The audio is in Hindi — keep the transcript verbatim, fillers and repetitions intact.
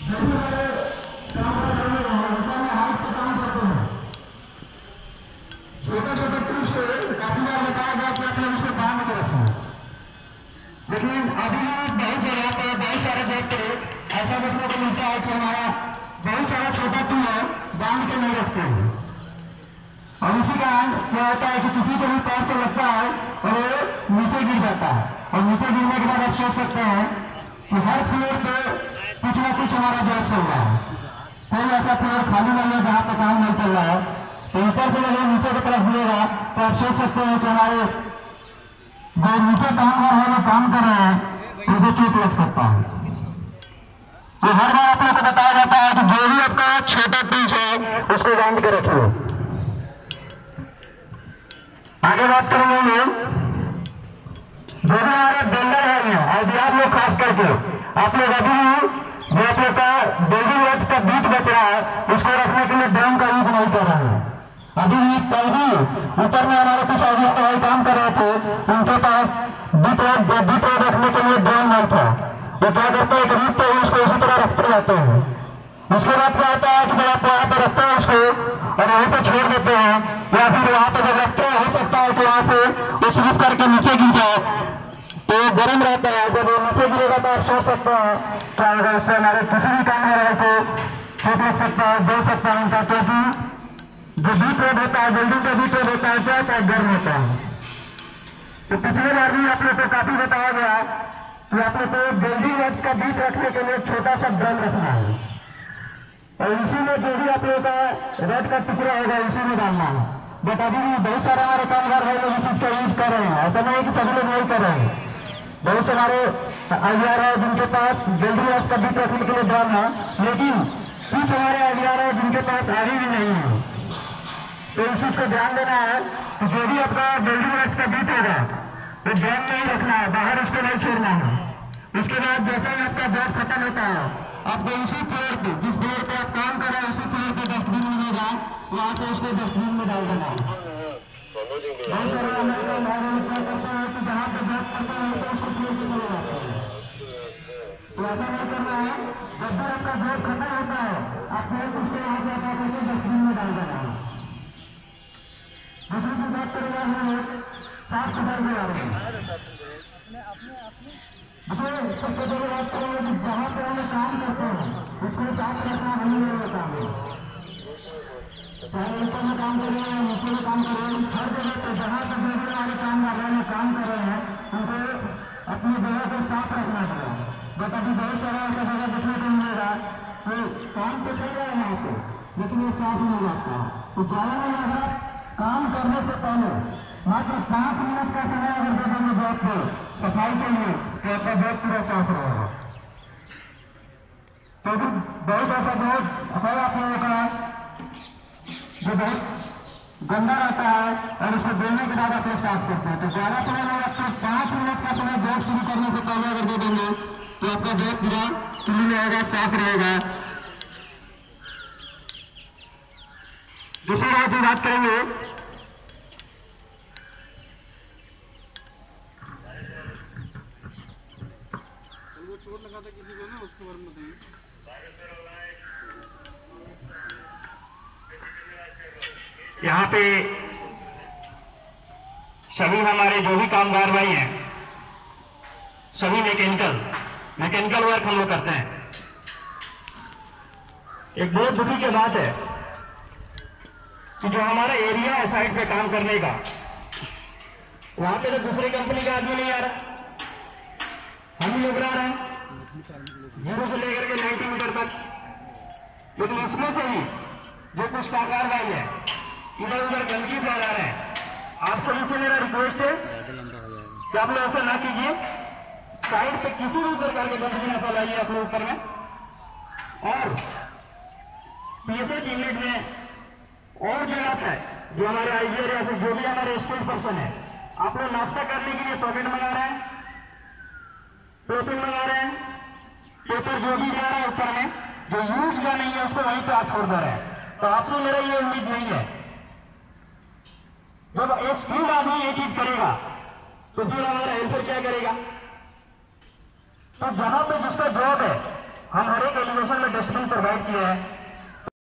छोटे छोटे टूल्स से काफी बार बताया गया कि आप लोग उसको बांध के रखें, लेकिन अभी बहुत जगह पे बहुत सारे व्यक्ति ऐसा देखने को मिलता है कि हमारा बहुत सारा छोटा टूल है बांध के नहीं रखते हैं, और इसी कारण क्या होता है कि किसी को भी पैर से लगता है और वो नीचे गिर जाता है, और नीचे गिरने के बाद आप सोच सकते हैं कि हर फ्लोर पे कुछ ना कुछ हमारा जॉब चल रहा है, कोई ऐसा फ्लोर खाली नहीं है जहाँ पे काम नहीं चल रहा है। तो ऊपर से अगर नीचे की तरफ गिरेगा तो आप सोच सकते हैं कि हमारे जो नीचे काम कर रहे हैं काम कर रहे हैं उनको चोट लग सकता है। तो हर बार आप लोग को बताया जाता है कि जो भी आपका छोटा पीस है उसको बांध के रखिए। आगे बात करेंगे हम जो भी हमारे बिल्डर है अभी आप लोग खास करके आप लोग अभी जो आप लोग का बिल्डिंग वर्क का बीट बच रहा है उसको रखने के लिए ड्रम का यूज नहीं कर रहे हैं। अभी कल भी ऊपर में हमारे कुछ अभियंता काम कर रहे थे, उनके पास बीट बीट रखने के लिए ड्रम नहीं था, वो क्या करते हैं गरीब पे उसको उसी तरह रखते रहते हैं। उसके बाद क्या होता है कि जब आप वहाँ पर रखते हैं उसको और वहीं पर छोड़ देते हैं या फिर वहाँ पर जब रखते हैं हो सकता है कि वहाँ से वो स्लिप करके नीचे गिर जाए तो गर्म रहता है, जब वो नीचे गिरेगा तो आप सोच सकते हैं क्या होगा, उससे हमारे किसी भी काम वाले को चोट लग सकता है, दे सकता है उनका, क्योंकि जो बीट रोड होता है बिल्डिंग का बीट रोड होता है क्या होता है गर्म होता है। तो पिछले बार भी आप लोग को काफी बताया गया कि आप लोग को बिल्डिंग वर्क्स का बीट रखने के लिए छोटा सा ड्रम रखना है और इसी में जो भी आप लोगों का रेड का टुकड़ा होगा इसी में डालना है। बट अभी भी बहुत सारे हमारे कामगार भाई लोग इस चीज का यूज कर रहे हैं, ऐसा नहीं है कि सभी लोग नहीं कर रहे हैं। बहुत से हमारे आईआर है जिनके पास बिल्डिंग वर्क्स का बीट रखने के लिए ड्रम है, लेकिन कुछ हमारे आईआर है जिनके पास अभी भी नहीं है। तो इस चीज को ध्यान देना है कि जो भी आपका बिल्डिंग वर्क्स का बीट होगा वो ड्रम में ही रखना है, बाहर उसको नहीं छोड़ना है। उसके बाद जैसे ही आपका जॉब खत्म होता है आपको उसी फ्लोर पे जिस फ्लोर पे आप काम कर रहे हैं उसी फ्लोर पे डस्टबिन मिलेगा, वहाँ से उसको डस्टबिन में डाल देना है। बहुत सारे हमारे लोग क्या करते हैं कि जहाँ पे जॉब करते हैं तो उसको फ्लोर पे चले जाते हैं, तो ऐसा नहीं करना है। जब भी आपका जॉब खत्म होता है आप फिर उसको यहाँ से आता करके डस्टबिन में डाल देना है। दूसरी की बात करेंगे हम लोग साफ सफाई के बारे में। देखिए सबसे पहले बात करेंगे कि जहाँ पे हम काम करते हैं उसको साफ रखना हम लोगों का काम है, चाहे ऊपर में काम कर रहे हैं नीचे में काम कर रहे हैं, हर जगह पर जहाँ पर जो भी हमारे काम कर रहे हैं काम कर रहे हैं उनको अपनी जगह को साफ रखना पड़ेगा। बट अभी बहुत सारा ऐसा जगह देखने को मिलेगा तो काम तो चल रहा है यहाँ पे लेकिन ये साफ नहीं रहता। तो ज़्यादा नहीं लगा काम करने से पहले मात्र पांच मिनट का समय अगर दे देंगे जॉब को सफाई के लिए तो आपका जॉब पूरा साफ रहेगा। तो बहुत ऐसा जॉब है आप लोगों का जो बहुत गंदा रहता है और उसको देने के बाद आप लोग साफ करते हैं, तो ज्यादा समय नहीं लगता, पांच मिनट का समय जॉब शुरू करने से पहले अगर दे देंगे तो आपका जॉब पूरा क्लीन रहेगा, साफ रहेगा। दूसरी बात की बात करेंगे चोट लगा था किसी को ना उसके बारे में बताइए। यहाँ पे सभी हमारे जो भी कामगार भाई हैं सभी मैकेनिकल मैकेनिकल वर्क हम लोग करते हैं। एक बहुत दुखी की बात है कि जो हमारा एरिया है साइड पे काम करने का वहां पे तो दूसरी कंपनी का आदमी नहीं आ रहा, हम ही लोग आ रहे हैं जीरो से लेकर के नाइन्टी मीटर तक। लेकिन इसमें से भी जो कुछ कामगार भाई है इधर उधर गंदगी फैला रहे हैं। आप सभी से मेरा रिक्वेस्ट है कि आप लोग ऐसा ना कीजिए, साइड पे किसी भी प्रकार की गंदगी ना फैलाइए आप लोग ऊपर में। और पीएसए यूनिट में और जगह है जो हमारे आईजीआर या फिर जो भी हमारे स्कूल पर्सन है, आप लोग नाश्ता करने के लिए पॉकेट मंगा रहे हैं, प्रोटीन मंगा रहे हैं, पेपर जो भी जा रहा है ऊपर में जो यूज का नहीं है उसको वहीं पे आप छोड़ दे रहे हैं। तो आपसे मेरा ये उम्मीद नहीं है, जब एक स्किल्ड आदमी ये चीज करेगा तो फिर हमारा हेल्पर क्या करेगा। तो जहां पे जिसका जॉब है हम हर एक एलिवेशन में प्रोवाइड किया है।